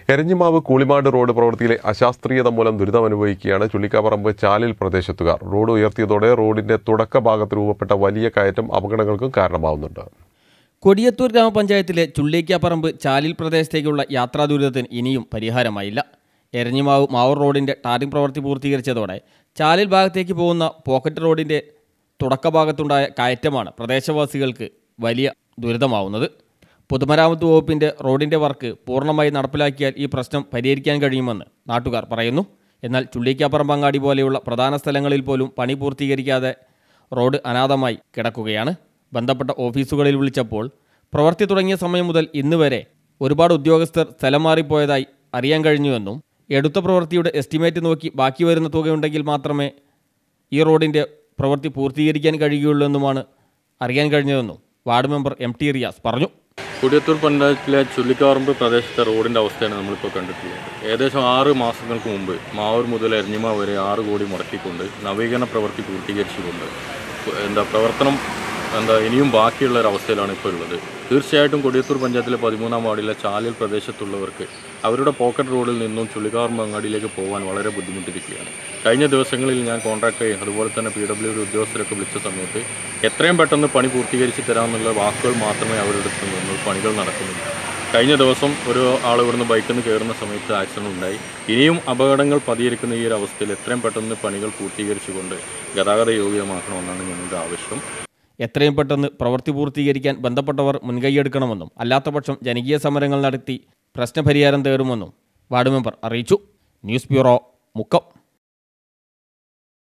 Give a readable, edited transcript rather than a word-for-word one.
Eranhimavu Koolimad road പ്രവൃത്തിയിലെ അശാസ്ത്രീയത മൂലം ദുരിതമനുഭവിക്കുകയാണ് ചുള്ളിക്കാപ്പറമ്പ് ചാലിൽ പ്രദേശത്തുകാർ. റോഡ് ഉയർത്തിയതോടെ റോഡിന്റെ തുടക്ക ഭാഗത്ത് രൂപപ്പെട്ട വലിയ കയറ്റം അപകടങ്ങൾക്കും കാരണമാവുന്നുണ്ട്. കൊടിയത്തൂർ ഗ്രാമപഞ്ചായത്തിലെ ചുള്ളിക്കാപ്പറമ്പ് ചാലിൽ പ്രദേശത്തേക്കുള്ള യാത്രാ ദുരിതത്തിന് ഇനിയും പരിഹാരമായില്ല. എരഞ്ഞിമാവ് മാവൂർ റോഡിന്റെ ടാറിംഗ് പ്രവൃത്തി പൂർത്തീകരിച്ചതോടെ ചാലിൽ ഭാഗത്തേക്ക് പോകുന്ന പോക്കറ്റ് റോഡിന്റെ തുടക്ക ഭാഗത്തുണ്ടായ കയറ്റമാണ് പ്രദേശവാസികൾക്ക് വലിയ ദുരിതമാവുന്നത്. പൊതുമരാമത്ത് വകുപ്പിന്റെ റോഡിന്റെ വർക്ക് പൂർണ്ണമായി നടപ്പിലാക്കിയാൽ ഈ പ്രശ്നം പരിഹരിക്കാൻ കഴിയുമെന്ന് നാട്ടുകാർ പറയുന്നു. എന്നാൽ ചുള്ളിക്കാപ്പറമ്പ് അങ്ങാടി പോലെയുള്ള പ്രധാന സ്ഥലങ്ങളിൽ പോലും പണി പൂർത്തീകരിക്കാതെ റോഡ് അനാഥമായി കിടക്കുകയാണ്. ബന്ധപ്പെട്ട ഓഫീസുകളിൽ വിളിച്ചപ്പോൾ പ്രവൃത്തി തുടങ്ങിയ സമയം മുതൽ ഇന്ന് വരെ ഒരുപാട് ഉദ്യോഗസ്ഥർ സ്ഥലം മാറിപ്പോയതായി അറിയാൻ കഴിഞ്ഞുവെന്നും എടുത്ത പ്രവൃത്തിയുടെ എസ്റ്റിമേറ്റ് നോക്കി ബാക്കി വരുന്ന തുകയുണ്ടെങ്കിൽ മാത്രമേ ഈ റോഡിൻ്റെ പ്രവൃത്തി പൂർത്തീകരിക്കാൻ കഴിയുകയുള്ളൂ എന്നുമാണ് അറിയാൻ കഴിഞ്ഞതെന്നും വാർഡ് മെമ്പർ MT റിയാസ് പറഞ്ഞു. കൊടിയത്തൂർ പഞ്ചായത്തിലെ ചുള്ളിക്കാപ്പറമ്പ് പ്രദേശത്തെ റോഡിൻ്റെ അവസ്ഥയാണ് നമ്മളിപ്പോൾ കണ്ടിട്ടുള്ളത്. ഏകദേശം 6 മാസങ്ങൾക്ക് മുമ്പ് മാവൂർ മുതൽ എരഞ്ഞിമാവ് വരെ 6 കോടി മുടക്കിക്കൊണ്ട് നവീകരണ പ്രവൃത്തി പൂർത്തീകരിച്ചുകൊണ്ട് പ്രവർത്തനം ഇനിയും ബാക്കിയുള്ള ഒരവസ്ഥയിലാണ് ഇപ്പോൾ ഉള്ളത്. തീർച്ചയായിട്ടും കൊടിയത്തൂർ പഞ്ചായത്തിലെ 13-ാം വാർഡിലെ ചാലിൽ പ്രദേശത്തുള്ളവർക്ക് അവരുടെ പോക്കറ്റ് റോഡിൽ നിന്നും ചുള്ളിക്കാപ്പറമ്പ് അങ്ങാടിയിലേക്ക് പോകാൻ വളരെ ബുദ്ധിമുട്ടിരിക്കുകയാണ്. കഴിഞ്ഞ ദിവസങ്ങളിൽ ഞാൻ കോൺട്രാക്ടറെയും അതുപോലെ തന്നെ PWD ഉദ്യോഗസ്ഥരൊക്കെ വിളിച്ച സമയത്ത് എത്രയും പെട്ടെന്ന് പണി പൂർത്തീകരിച്ച് തരാമെന്നുള്ള വാക്കുകൾ മാത്രമേ അവരുടെ അടുത്ത് നിന്ന് പണികൾ നടക്കുന്നുള്ളൂ. കഴിഞ്ഞ ദിവസം ഒരു ആൾ ഇവിടുന്ന് ബൈക്കിൽ നിന്ന് കയറുന്ന സമയത്ത് ആക്സിഡൻറ്റ് ഉണ്ടായി. ഇനിയും അപകടങ്ങൾ പതിയിരിക്കുന്ന ഈ ഒരു അവസ്ഥയിൽ എത്രയും പെട്ടെന്ന് പണികൾ പൂർത്തീകരിച്ചുകൊണ്ട് ഗതാഗത യോഗ്യമാക്കണമെന്നാണ് ഞങ്ങളുടെ ആവശ്യം. എത്രയും പെട്ടെന്ന് പ്രവൃത്തി പൂർത്തീകരിക്കാൻ ബന്ധപ്പെട്ടവർ മുൻകൈയെടുക്കണമെന്നും അല്ലാത്തപക്ഷം ജനകീയ സമരങ്ങൾ നടത്തി പ്രശ്നപരിഹാരം തേടുമെന്നും വാർഡ് മെമ്പർ അറിയിച്ചു. News bureau, Mukkam.